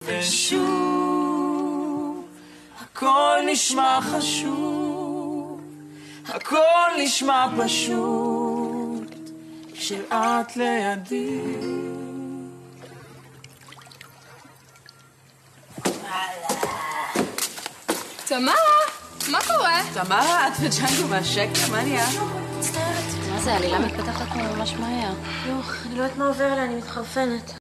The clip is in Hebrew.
ושוב, הכל נשמע חשוב, הכל נשמע פשוט, כשאת לידי. תמרה, מה קורה? תמרה, את וג'אנגו מהשקר, מה נהיה? מצטערת. מה זה, העלילה מתפתחת ממש מהר. אני לא יודעת מה עובר לה, אני מתחרפנת.